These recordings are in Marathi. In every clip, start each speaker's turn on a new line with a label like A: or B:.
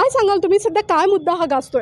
A: काय सांगाल तुम्ही, सध्या काय मुद्दा हा गाजतोय?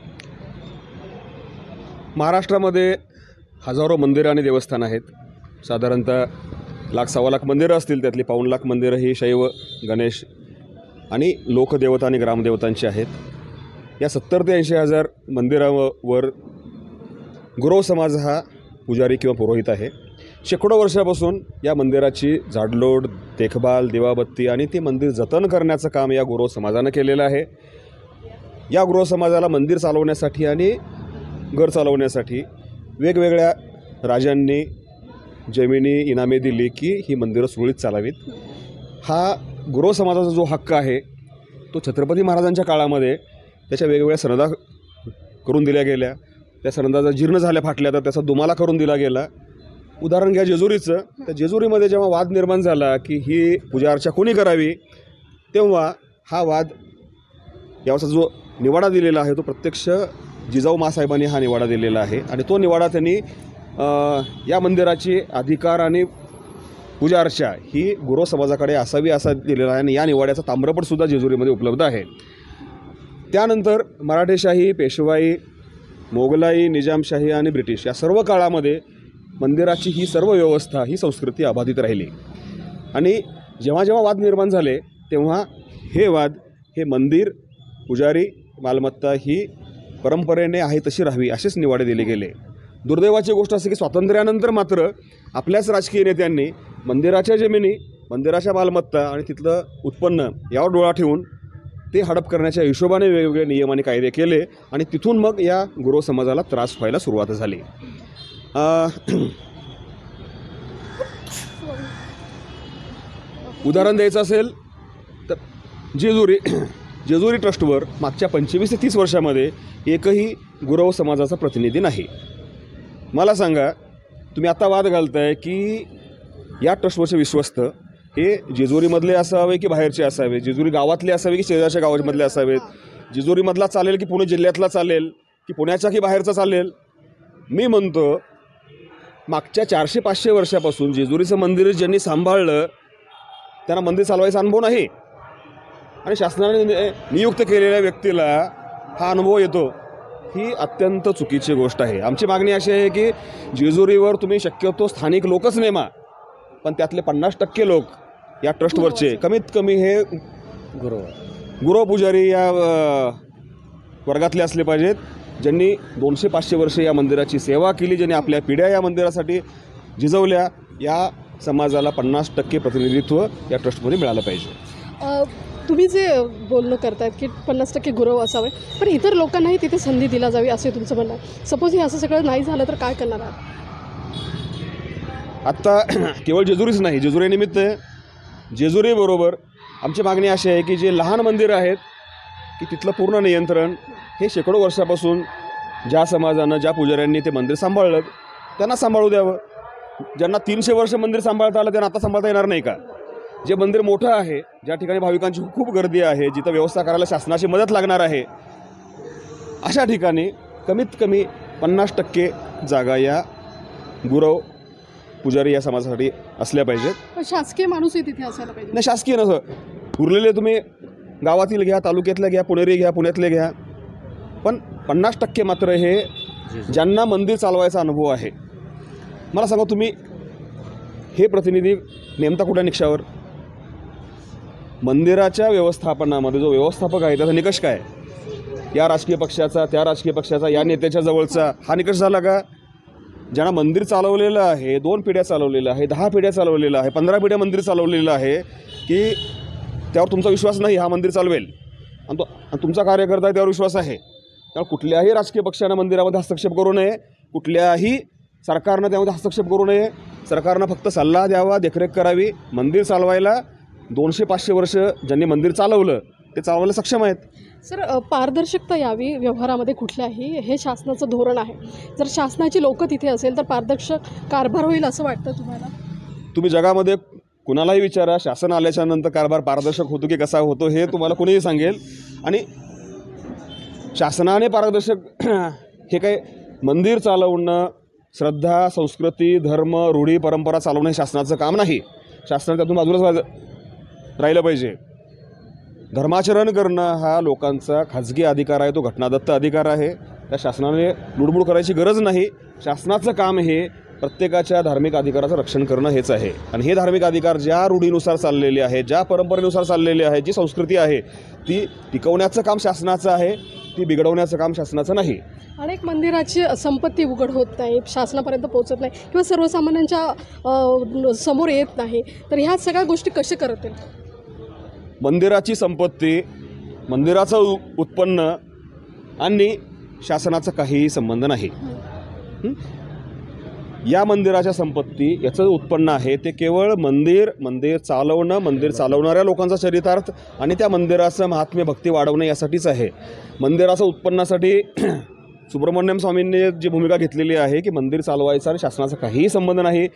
B: महाराष्ट्रामध्ये हजारो मंदिरं आणि देवस्थान आहेत. साधारणतः 1,00,000-1,15,00,000 मंदिरं असतील. त्यातली 1,50,000 मंदिरं ही शैव, गणेश आणि लोकदेवता आणि ग्रामदेवतांची आहेत. या 70,000 ते 80,000 मंदिरावर गुरव समाज हा पुजारी किंवा पुरोहित आहे. शेकडो वर्षापासून या मंदिराची झाडलोट, देखभाल, दिवाबत्ती आणि ते मंदिर जतन करण्याचं काम या गुरव समाजानं केलेलं आहे. या गुरव समाजाला मंदिर चालवण्यासाठी आणि घर चालवण्यासाठी वेगवेगळ्या राजांनी जमिनी इनामे दिली की ही मंदिरं सुरळीत चालावीत. हा गुरव समाजाचा जो हक्क आहे तो छत्रपती महाराजांच्या काळामध्ये त्याच्या वेगवेगळ्या सनदा करून दिल्या गेल्या. त्या सनदा जीर्ण झाल्या, फाटल्या, तर त्याचा दुमाला करून दिला गेला. उदाहरण घ्या जेजुरीचं. त्या जेजुरीमध्ये जेव्हा वाद निर्माण झाला की ही पूजा अर्चा कोणी करावी, तेव्हा हा वाद याचा जो निवाडा दिलेला आहे तो प्रत्यक्ष जिजाऊ मासाहेबांनी हा निवाडा दिलेला आहे. आणि तो निवाडा त्यांनी या मंदिराची अधिकार आणि पूजा अर्चा ही गुरव समाजाकडे असावी असा दिलेला आहे. आणि या निवाड्याचा ताम्रपटसुद्धा जेजुरीमध्ये उपलब्ध आहे. त्यानंतर मराठेशाही, पेशवाई, मोगलाई, निजामशाही आणि ब्रिटिश या सर्व काळामध्ये मंदिराची ही सर्व व्यवस्था, ही संस्कृती अबाधित राहिली. आणि जेव्हा जेव्हा वाद निर्माण झाले तेव्हा हे वाद, हे मंदिर, पुजारी, मालमत्ता ही परंपरेने आहे तशी राहावी असेच निवाडे दिले गेले. दुर्दैवाची गोष्ट असे की स्वातंत्र्यानंतर मात्र आपल्याच राजकीय नेत्यांनी मंदिराच्या जमिनी, मंदिराच्या मालमत्ता आणि तिथलं उत्पन्न यावर डोळा ठेवून ते हडप करण्याच्या हिशोबाने वेगवेगळे नियम आणि कायदे केले. आणि तिथून मग या गुरव समाजाला त्रास व्हायला सुरुवात झाली. उदाहरण द्यायचं असेल तर जेजुरी ट्रस्टवर मागच्या 25 ते 30 वर्षामध्ये एकही गुरव समाजाचा प्रतिनिधी नाही. मला सांगा, तुम्ही आता वाद घालताय की या ट्रस्टवरचे विश्वस्त हे जेजुरीमधले असावे की बाहेरचे असावे, जेजुरी गावातले असावे की शेजारच्या गावामधले असावेत, जेजुरीमधला चालेल की पुणे जिल्ह्यातला चालेल की पुण्याच्या की बाहेरचा चालेल. मी म्हणतो मागच्या 400-500 वर्षापासून जेजुरीचं मंदिर ज्यांनी सांभाळलं त्यांना मंदिर चालवायचा अनुभव नाही. आणि शासनाने नियुक्त केलेल्या व्यक्तीला हा अनुभव येतो, ही अत्यंत चुकीची गोष्ट आहे. आमची मागणी अशी आहे की जेजुरीवर तुम्ही शक्यतो स्थानिक लोकच नेमा, पण त्यातले 50% लोक या ट्रस्टवरचे कमीत कमी हे गुरव पुजारी या वर्गातले असले पाहिजेत, ज्यांनी 200-500 वर्ष या मंदिराची सेवा केली, ज्यांनी आपल्या पिढ्या या मंदिरासाठी झिजवल्या. या समाजाला 50% प्रतिनिधित्व या ट्रस्टमध्ये मिळालं पाहिजे.
A: तुम्ही जे बोलणं करतायत की 50% गुरव असावे, पण इतर लोकांनाही तिथे संधी दिला जावी असे तुमचं म्हणणं आहे. सपोज हे असं सगळं नाही झालं तर काय करणार आहात?
B: आत्ता केवळ जेजुरीच नाही, जेजुरीनिमित्त जेजुरीबरोबर आमची मागणी अशी आहे की जे लहान मंदिरं आहेत की तिथलं पूर्ण नियंत्रण हे शेकडो वर्षापासून ज्या समाजानं, ज्या पुजाऱ्यांनी ते मंदिर सांभाळलं त्यांना सांभाळू द्यावं. ज्यांना 300 वर्ष मंदिर सांभाळता आलं त्यांना आता सांभाळता येणार नाही का? जे मंदिर मोठं आहे, ज्या ठिकाणी भाविकांची खूप गर्दी आहे, जिथं व्यवस्था करायला शासनाची मदत लागणार आहे, अशा ठिकाणी कमीत कमी 50% जागा या गुरव पुजारी या समाजासाठी असल्या पाहिजेत.
A: शासकीय माणूसही तिथे असायला पाहिजे.
B: नाही, शासकीय नसं, उरलेले तुम्ही गावातील घ्या, तालुक्यातले घ्या, पुणेरी घ्या, पुण्यातले घ्या, पण 50% मात्र हे ज्यांना मंदिर चालवायचा अनुभव आहे. मला सांगा, तुम्ही हे प्रतिनिधी नेमता कुठल्या निकषावर? मंदिराच्या व्यवस्थापनामध्ये जो व्यवस्थापक आहे त्याचा निकष काय? या राजकीय पक्षाचा, त्या राजकीय पक्षाचा, या नेत्याच्या जवळचा हा निकष झाला का? ज्यांना मंदिर चालवलेलं आहे, 2 पिढ्या चालवलेलं आहे, 10 पिढ्या चालवलेलं आहे, 15 पिढ्या मंदिर चालवलेलं आहे, की त्यावर तुमचा विश्वास नाही हा मंदिर चालवेल आणि तुमचा कार्यकर्ता त्यावर विश्वास आहे. त्यामुळे कुठल्याही राजकीय पक्षानं मंदिरामध्ये हस्तक्षेप करू नये, कुठल्याही सरकारनं त्यामध्ये हस्तक्षेप करू नये. सरकारनं फक्त सल्ला द्यावा, देखरेख करावी. मंदिर चालवायला 200-500 वर्ष ज्यांनी मंदिर चालवलं ते चालवायला सक्षम आहेत.
A: सर, पारदर्शकता यावी व्यवहारामध्ये कुठल्याही, हे शासनाचं धोरण आहे. जर शासनाची लोकं तिथे असेल तर पारदर्शक कारभार होईल असं वाटतं तुम्हाला?
B: तुम्ही जगामध्ये कुणालाही विचारा, शासन आल्याच्या नंतर कारभार पारदर्शक होतो की कसा होतो हे तुम्हाला कोणीही सांगेल. आणि शासनाने पारदर्शक हे काय मंदिर चालवणं, श्रद्धा, संस्कृती, धर्म, रूढी, परंपरा चालवणं हे शासनाचं काम नाही. शासनाने त्यातून बाजूलाच राहिलं पाहिजे. धर्माचरण करणं हा लोकांचा खाजगी अधिकार आहे, तो घटनादत्त अधिकार आहे. त्या शासनाने लुडबुड करायची गरज नाही. शासनाचं काम हे प्रत्येकाच्या धार्मिक अधिकाराचं रक्षण करणं हेच आहे. आणि हे धार्मिक अधिकार ज्या रूढीनुसार चाललेले आहे, ज्या परंपरेनुसार चाललेले आहे, जी संस्कृती आहे ती टिकवण्याचं काम शासनाचं आहे, ती बिघडवण्याचं काम शासनाचं नाही.
A: अनेक मंदिराची संपत्ती उघड होत नाही, शासनापर्यंत पोहोचत नाही किंवा सर्वसामान्यांच्या समोर येत नाही, तर ह्या सगळ्या गोष्टी कशा करतील?
B: मंदिराची संपत्ती, मंदिराचं उत्पन्न आणि शासनाचा काहीही संबंध नाही. या मंदिराच्या संपत्ती, याचं उत्पन्न आहे ते केवळ मंदिर चालवणं, मंदिर चालवणाऱ्या लोकांचा चरितार्थ आणि त्या मंदिराचं महात्म्य भक्ती वाढवणं यासाठीच आहे. मंदिराचं उत्पन्नासाठी सुब्रमण्यम स्वामींनी जी भूमिका घेतलेली आहे की मंदिर चालवायचं आणि शासनाचा काहीही संबंध नाही.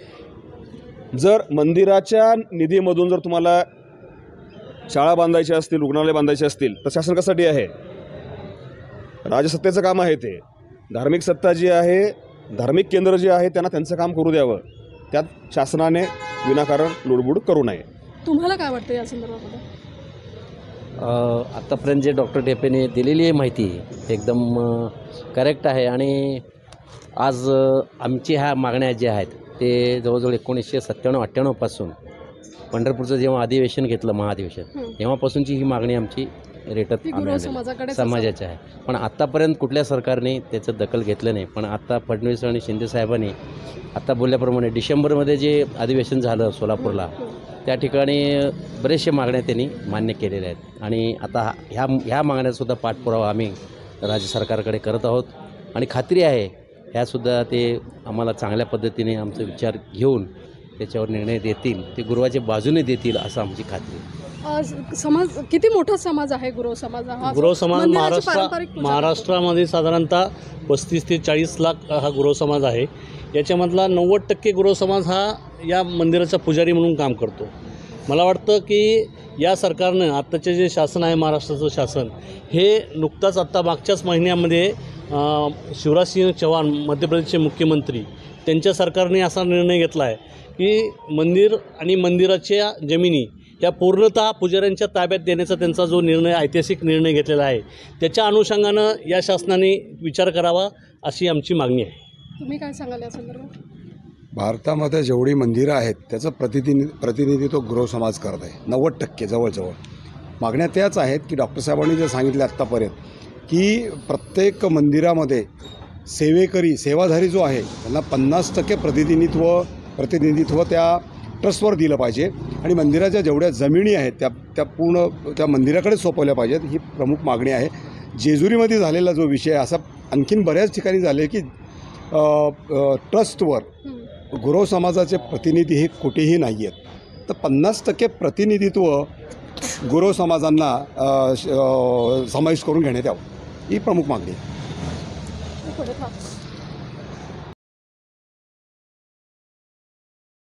B: जर मंदिराच्या निधीमधून जर तुम्हाला शाळा बांधायच्या असतील, रुग्णालय बांधायचे असतील, तर शासन कशासाठी आहे? राजसत्तेचं काम आहे ते. धार्मिक सत्ता जी आहे, धार्मिक केंद्र जे आहे त्यांना त्यांचं काम करू द्यावं. त्यात शासनाने विनाकारण लुडबुड करू नये.
A: तुम्हाला काय वाटतं या संदर्भामध्ये?
C: आत्तापर्यंत जे डॉक्टर टेपेने दिलेली आहे माहिती एकदम करेक्ट आहे. आणि आज आमची ह्या मागण्या ज्या आहेत ते जवळजवळ 1997-98 पासून पंढरपूरचं जेव्हा अधिवेशन घेतलं, महाधिवेशन, तेव्हापासूनची ही मागणी आमची रेटत समाजाची आहे. पण आत्तापर्यंत कुठल्या सरकारने त्याचं दखल घेतलं नाही. पण आत्ता फडणवीस आणि शिंदे साहेबांनी आत्ता बोलल्याप्रमाणे डिसेंबरमध्ये जे अधिवेशन झालं सोलापूरला, त्या ठिकाणी बरेचशे मागण्या त्यांनी मान्य केलेल्या आहेत. आणि आता ह्या मागण्यासुद्धा पाठपुरावा आम्ही राज्य सरकारकडे करत आहोत. आणि खात्री आहे ह्यासुद्धा ते आम्हाला चांगल्या पद्धतीने आमचे विचार घेऊन त्याच्यावर निर्णय देतील, ते गुरुवाच्या बाजूने देतील असं आमची खात्री आहे.
A: समाज किती मोठा समाज आहे गुरव समाज?
D: गुरव समाज महाराष्ट्रामध्ये साधारणतः 35 ते 40 लाख हा गुरव समाज आहे. याच्यामधला 90% गुरव समाज हा या मंदिराचा पुजारी म्हणून काम करतो. मला वाटतं की या सरकारनं आत्ताचे जे शासन आहे, महाराष्ट्राचं शासन, हे नुकताच आत्ता मागच्याच महिन्यामध्ये शिवराजसिंह चौहान मध्य प्रदेशचे मुख्यमंत्री, त्यांच्या सरकारने असा निर्णय घेतला आहे की मंदिर आणि मंदिराच्या जमिनी या पूर्णतः पुजाऱ्यांच्या ताब्यात देण्याचा त्यांचा जो निर्णय, ऐतिहासिक निर्णय घेतलेला आहे, त्याच्या अनुषंगानं या शासनाने विचार करावा अशी आमची मागणी आहे.
A: तुम्ही काय सांगाल या संदर्भात?
E: भारतामध्ये जेवढी मंदिरं आहेत त्याचं प्रतिनिधित्व गुरव समाज करत आहे. 90% जवळजवळ. मागण्या त्याच आहेत की डॉक्टर साहेबांनी जे सांगितले आत्तापर्यंत की प्रत्येक मंदिरामध्ये सेवाधारी जो आहे त्यांना 50% प्रतिनिधित्व त्या ट्रस्टवर दिलं पाहिजे. आणि मंदिराच्या जेवढ्या जमिनी आहेत त्या पूर्ण त्या मंदिराकडेच सोपवल्या पाहिजेत. ही प्रमुख मागणी आहे. जेजुरीमध्ये झालेला जो विषय असा आणखीन बऱ्याच ठिकाणी झाले की ट्रस्टवर गुरव समाजाचे प्रतिनिधी हे कुठेही नाही आहेत. तर 50% प्रतिनिधित्व गुरव समाजांना समाविष्ट करून घेण्यात यावं, ही प्रमुख मागणी आहे.